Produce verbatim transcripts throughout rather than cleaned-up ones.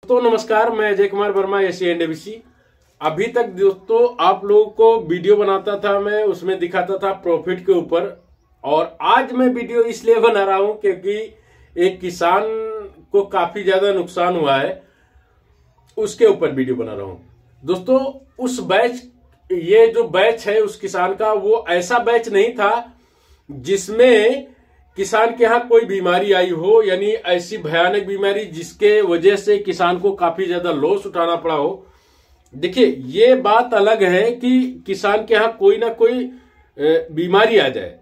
दोस्तों नमस्कार, मैं Ajay Kumar Verma, AC and ABC. अभी तक दोस्तों आप लोगों को वीडियो बनाता था, मैं उसमें दिखाता था प्रॉफिट के ऊपर, और आज मैं वीडियो इसलिए बना रहा हूं क्योंकि एक किसान को काफी ज्यादा नुकसान हुआ है, उसके ऊपर वीडियो बना रहा हूं। दोस्तों उस बैच, ये जो बैच है उस किसान का, वो ऐसा बैच नहीं था जिसमें किसान के यहाँ कोई बीमारी आई हो, यानी ऐसी भयानक बीमारी जिसके वजह से किसान को काफी ज्यादा लॉस उठाना पड़ा हो। देखिए ये बात अलग है कि किसान के यहाँ कोई ना कोई बीमारी आ जाए।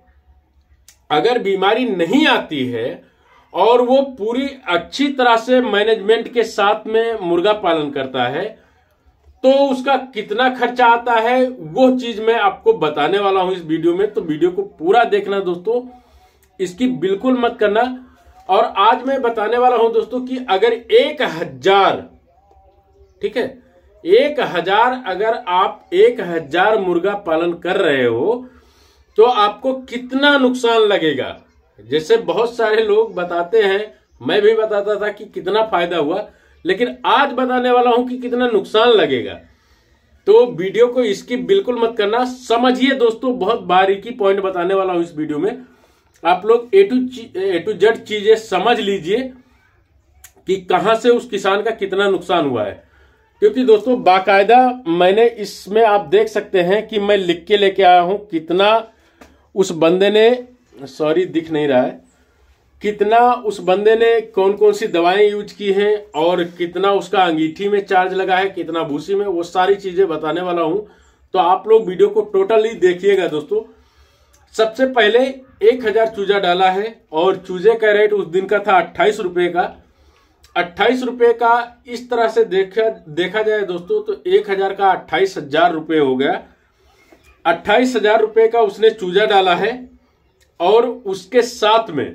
अगर बीमारी नहीं आती है और वो पूरी अच्छी तरह से मैनेजमेंट के साथ में मुर्गा पालन करता है, तो उसका कितना खर्चा आता है वो चीज मैं आपको बताने वाला हूं इस वीडियो में। तो वीडियो को पूरा देखना दोस्तों, इसकी बिल्कुल मत करना। और आज मैं बताने वाला हूं दोस्तों कि अगर एक हजार, ठीक है, एक हजार अगर आप एक हजार मुर्गा पालन कर रहे हो तो आपको कितना नुकसान लगेगा। जैसे बहुत सारे लोग बताते हैं, मैं भी बताता था कि कितना फायदा हुआ, लेकिन आज बताने वाला हूं कि कितना नुकसान लगेगा। तो वीडियो को इसकी बिल्कुल मत करना, समझिए दोस्तों, बहुत बारीकी पॉइंट बताने वाला हूं इस वीडियो में। आप लोग A to A to Z चीजें समझ लीजिए कि कहां से उस किसान का कितना नुकसान हुआ है। क्योंकि दोस्तों बाकायदा मैंने इसमें आप देख सकते हैं कि मैं लिख के लेके आया हूं कितना उस बंदे ने, सॉरी दिख नहीं रहा है, कितना उस बंदे ने कौन कौन सी दवाएं यूज की हैं और कितना उसका अंगीठी में चार्ज लगा है, कितना भूसी में, वो सारी चीजें बताने वाला हूं। तो आप लोग वीडियो को टोटली देखिएगा दोस्तों। सबसे पहले एक हजार चूजा डाला है और चूजे का रेट उस दिन का था अट्ठाईस रुपए का। अट्ठाईस रुपए का इस तरह से देखा देखा जाए दोस्तों तो एक हजार का अट्ठाईस हजार रुपये हो गया। अट्ठाईस हजार रुपये का उसने चूजा डाला है और उसके साथ में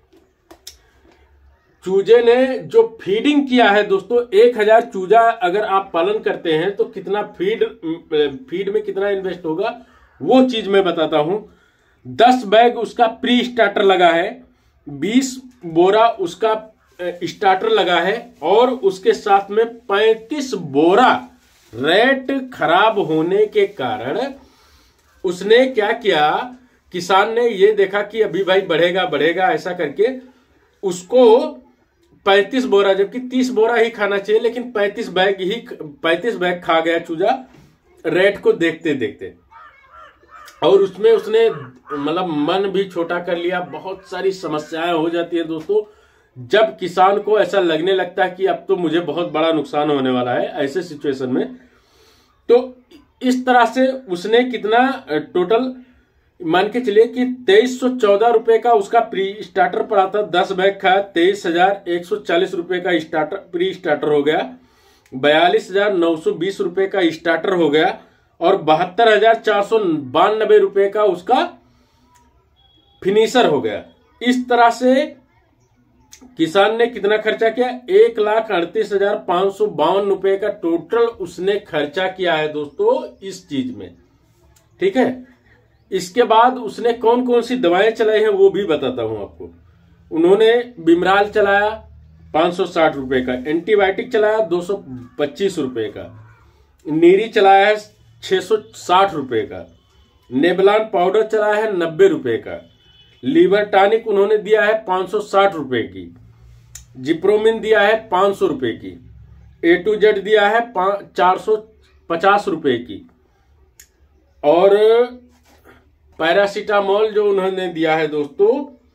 चूजे ने जो फीडिंग किया है दोस्तों, एक हजार चूजा अगर आप पालन करते हैं तो कितना फीड फीड में कितना इन्वेस्ट होगा वो चीज मैं बताता हूं। दस बैग उसका प्री स्टार्टर लगा है, बीस बोरा उसका स्टार्टर लगा है और उसके साथ में पैंतीस बोरा रेट खराब होने के कारण उसने क्या किया, किसान ने ये देखा कि अभी भाई बढ़ेगा बढ़ेगा ऐसा करके उसको पैंतीस बोरा, जबकि तीस बोरा ही खाना चाहिए, लेकिन पैंतीस बैग ही पैंतीस बैग खा गया चूजा रेट को देखते देखते। और उसमें उसने मतलब मन भी छोटा कर लिया। बहुत सारी समस्याएं हो जाती है दोस्तों जब किसान को ऐसा लगने लगता है कि अब तो मुझे बहुत बड़ा नुकसान होने वाला है। ऐसे सिचुएशन में तो इस तरह से उसने कितना टोटल मान के चलिए कि तेईस सौ चौदह रुपए का उसका प्री स्टार्टर पड़ा था। दस बैग खाया, तेईस हजार एक सौ चालीस रुपए का स्टार्टर प्री स्टार्टर हो गया, बयालीस हजार नौ सौ बीस रुपए का स्टार्टर हो गया और बहत्तर हजार चार सौ बानबे रुपए का उसका फिनिशर हो गया। इस तरह से किसान ने कितना खर्चा किया, एक लाख अड़तीस हजार पांच सौ बावन रुपए का टोटल उसने खर्चा किया है दोस्तों इस चीज में, ठीक है। इसके बाद उसने कौन कौन सी दवाएं चलाई हैं वो भी बताता हूं आपको। उन्होंने बिमराल चलाया पांच सौ साठ रुपए का, एंटीबायोटिक चलाया दो सौ पच्चीस रुपए का, नीरी चलाया है छह सौ साठ रुपए का, नेबलान पाउडर चलाया है नब्बे रुपए का, लीवर टॉनिक उन्होंने दिया है पांच सौ साठ रुपए की, जिप्रोमिन दिया है पांच सौ रुपए की, ए टू जेड दिया है चार सौ पचास रुपए की, और पैरासीटामोल जो उन्होंने दिया है दोस्तों,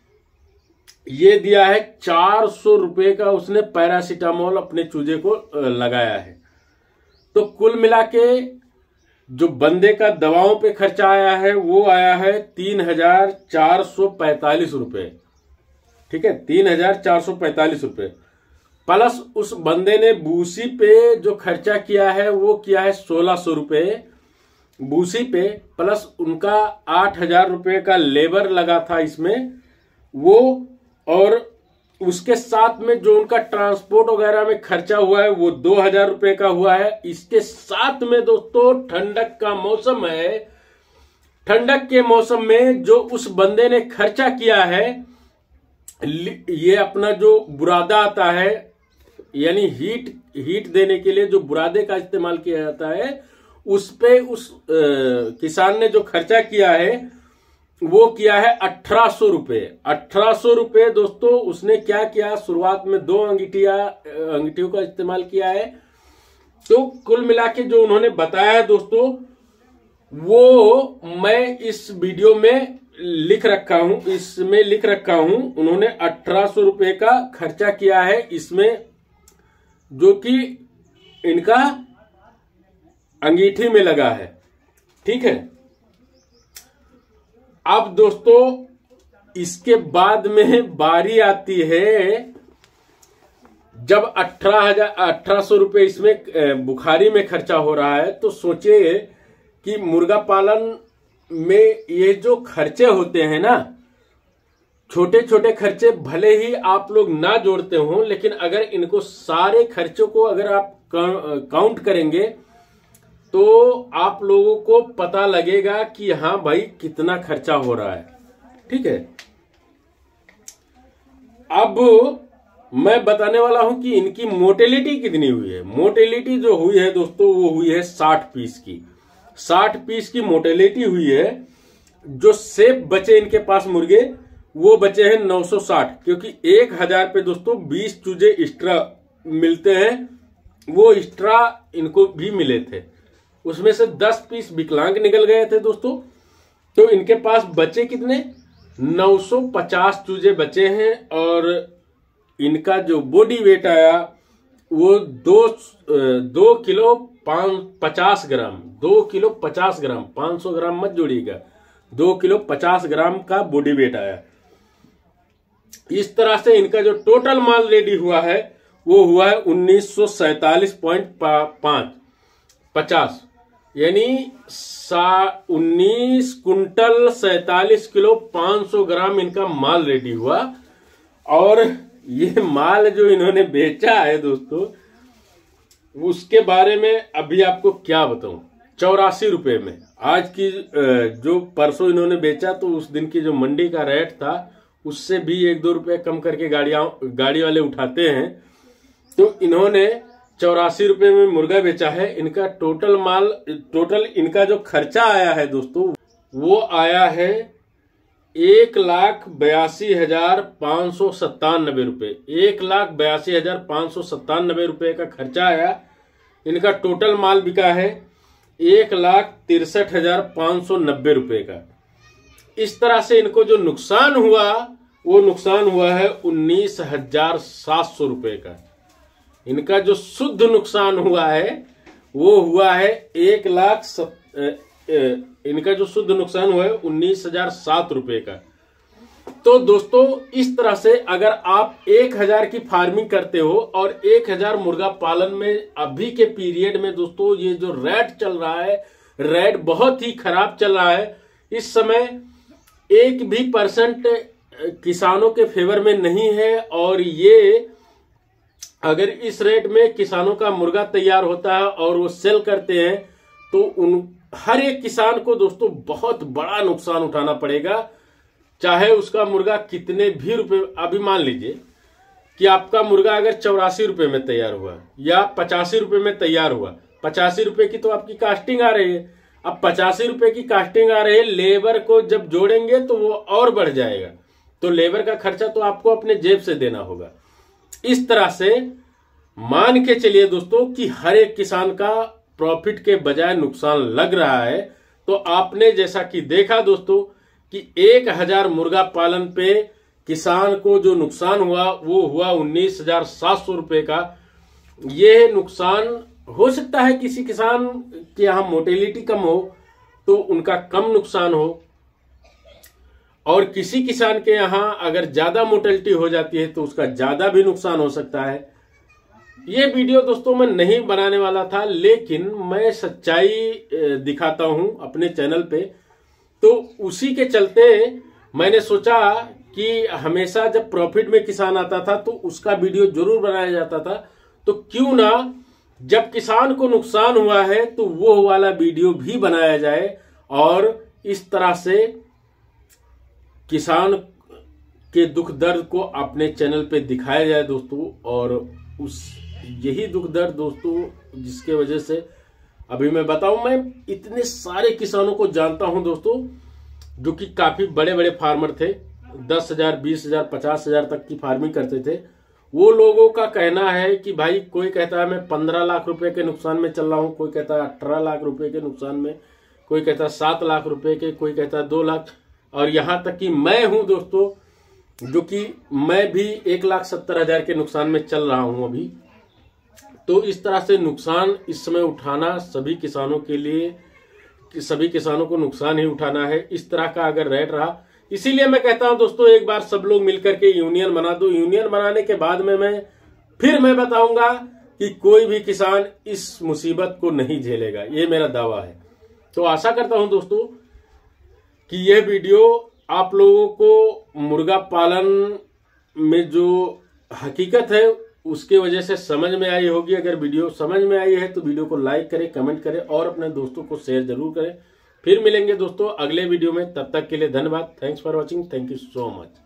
ये दिया है चार सौ रुपए का उसने पैरासीटामोल अपने चूजे को लगाया है। तो कुल मिला के जो बंदे का दवाओं पे खर्चा आया है वो आया है तीन हजार चार सौ पैंतालीस रुपए, ठीक है, तीन हजार चार सौ पैंतालीस रुपए। प्लस उस बंदे ने भूसी पे जो खर्चा किया है वो किया है सोलह सौ रुपए भूसी पे, प्लस उनका आठ हजार रुपये का लेबर लगा था इसमें वो, और उसके साथ में जो उनका ट्रांसपोर्ट वगैरह में खर्चा हुआ है वो दो हजार रुपये का हुआ है। इसके साथ में दोस्तों ठंडक का मौसम है, ठंडक के मौसम में जो उस बंदे ने खर्चा किया है, ये अपना जो बुरादा आता है यानी हीट हीट देने के लिए जो बुरादे का इस्तेमाल किया जाता है, उस पे उस आ, किसान ने जो खर्चा किया है वो किया है अठारह सौ रुपए। अठारह सौ रुपए दोस्तों उसने क्या किया, शुरुआत में दो अंगीठिया अंगीठियों का इस्तेमाल किया है। तो कुल मिला के जो उन्होंने बताया है दोस्तों, वो मैं इस वीडियो में लिख रखा हूं, इसमें लिख रखा हूं। उन्होंने अठारह सौ रुपए का खर्चा किया है इसमें, जो कि इनका अंगीठी में लगा है। ठीक है। अब दोस्तों इसके बाद में बारी आती है, जब अठारह हजार अठारह सौ रुपए इसमें बुखारी में खर्चा हो रहा है, तो सोचिए कि मुर्गा पालन में ये जो खर्चे होते हैं ना, छोटे छोटे खर्चे भले ही आप लोग ना जोड़ते हो, लेकिन अगर इनको सारे खर्चों को अगर आप काउंट करेंगे तो आप लोगों को पता लगेगा कि हाँ भाई कितना खर्चा हो रहा है। ठीक है। अब मैं बताने वाला हूं कि इनकी मोटेलिटी कितनी हुई है। मोटेलिटी जो हुई है दोस्तों वो हुई है साठ पीस की। साठ पीस की मोटेलिटी हुई है। जो सेफ बचे इनके पास मुर्गे वो बचे हैं नौ सौ साठ, क्योंकि एक हजार पे दोस्तों बीस चूजे एक्स्ट्रा मिलते हैं, वो एक्स्ट्रा इनको भी मिले थे। उसमें से दस पीस विकलांग निकल गए थे दोस्तों। तो इनके पास बचे कितने, नौ सौ पचास चूजे बचे हैं। और इनका जो बॉडी वेट आया वो दो दो किलो पांच पचास ग्राम दो किलो पचास ग्राम पांच सौ ग्राम मत जोड़िएगा, दो किलो पचास ग्राम का बॉडी वेट आया। इस तरह से इनका जो टोटल माल रेडी हुआ है वो हुआ है उन्नीस सौ सैतालीस पॉइंट पांच पचास, यानी उन्नीस कुंटल सैतालीस किलो पांच सौ ग्राम इनका माल रेडी हुआ। और ये माल जो इन्होंने बेचा है दोस्तों, उसके बारे में अभी आपको क्या बताऊं। चौरासी रुपए में आज की जो परसों इन्होंने बेचा, तो उस दिन की जो मंडी का रेट था उससे भी एक दो रुपए कम करके गाड़ियां गाड़ी वाले उठाते हैं। तो इन्होंने चौरासी रुपए में मुर्गा बेचा है। इनका टोटल माल टोटल इनका जो खर्चा आया है दोस्तों वो आया है एक लाख बयासी हजार पांच सौ सत्तानबे रुपए एक लाख बयासी हजार पांच सौ सत्तानबे रुपए का खर्चा आया। इनका टोटल माल बिका है एक लाख तिरसठ हजार पांच सौ नब्बे रुपए का। इस तरह से इनको जो नुकसान हुआ वो नुकसान हुआ है उन्नीस हजार सात सौ रुपए का। इनका जो शुद्ध नुकसान हुआ है वो हुआ है एक लाख सत, ए, ए, इनका जो शुद्ध नुकसान हुआ है उन्नीस हजार सात रुपए का। तो दोस्तों इस तरह से अगर आप एक हजार की फार्मिंग करते हो और एक हजार मुर्गा पालन में अभी के पीरियड में दोस्तों ये जो रेट चल रहा है, रेट बहुत ही खराब चल रहा है। इस समय एक भी परसेंट किसानों के फेवर में नहीं है। और ये अगर इस रेट में किसानों का मुर्गा तैयार होता है और वो सेल करते हैं तो उन हर एक किसान को दोस्तों बहुत बड़ा नुकसान उठाना पड़ेगा, चाहे उसका मुर्गा कितने भी रुपए। अभी मान लीजिए कि आपका मुर्गा अगर चौरासी रुपए में तैयार हुआ या पचासी रुपए में तैयार हुआ, पचासी रुपए की तो आपकी कास्टिंग आ रही है। अब पचासी रुपए की कास्टिंग आ रही है, लेबर को जब जोड़ेंगे तो वो और बढ़ जाएगा, तो लेबर का खर्चा तो आपको अपने जेब से देना होगा। इस तरह से मान के चलिए दोस्तों कि हर एक किसान का प्रॉफिट के बजाय नुकसान लग रहा है। तो आपने जैसा कि देखा दोस्तों कि एक हजार मुर्गा पालन पे किसान को जो नुकसान हुआ वो हुआ उन्नीस हजार सात सौ रुपए का। ये नुकसान हो सकता है किसी किसान के यहाँ मोटेलिटी कम हो तो उनका कम नुकसान हो, और किसी किसान के यहाँ अगर ज्यादा मोटेलिटी हो जाती है तो उसका ज्यादा भी नुकसान हो सकता है। ये वीडियो दोस्तों मैं नहीं बनाने वाला था, लेकिन मैं सच्चाई दिखाता हूं अपने चैनल पे, तो उसी के चलते मैंने सोचा कि हमेशा जब प्रॉफिट में किसान आता था तो उसका वीडियो जरूर बनाया जाता था। तो क्यों ना जब किसान को नुकसान हुआ है तो वो वाला वीडियो भी बनाया जाए और इस तरह से किसान के दुख दर्द को अपने चैनल पे दिखाया जाए दोस्तों, और उस यही दुख दर्द दोस्तों, जिसके वजह से अभी मैं बताऊं, मैं इतने सारे किसानों को जानता हूं दोस्तों, जो कि काफी बड़े बड़े फार्मर थे, दस हजार बीस हजार पचास हजार तक की फार्मिंग करते थे। वो लोगों का कहना है कि भाई कोई कहता है मैं पंद्रह लाख रुपए के नुकसान में चल रहा हूं, कोई कहता है अठारह लाख रुपए के नुकसान में, कोई कहता है सात लाख रुपए के, कोई कहता है दो लाख, और यहां तक कि मैं हूं दोस्तों, जो कि मैं भी एक लाख सत्तर हजार के नुकसान में चल रहा हूं अभी। तो इस तरह से नुकसान इस समय उठाना सभी किसानों के लिए, सभी किसानों को नुकसान ही उठाना है इस तरह का अगर रेट रहा। इसीलिए मैं कहता हूं दोस्तों, एक बार सब लोग मिलकर के यूनियन बना दो। यूनियन बनाने के बाद में मैं फिर मैं बताऊंगा कि कोई भी किसान इस मुसीबत को नहीं झेलेगा, ये मेरा दावा है। तो आशा करता हूं दोस्तों कि यह वीडियो आप लोगों को मुर्गा पालन में जो हकीकत है उसके वजह से समझ में आई होगी। अगर वीडियो समझ में आई है तो वीडियो को लाइक करें, कमेंट करें और अपने दोस्तों को शेयर जरूर करें। फिर मिलेंगे दोस्तों अगले वीडियो में, तब तक के लिए धन्यवाद। Thanks for watching, thank you so much.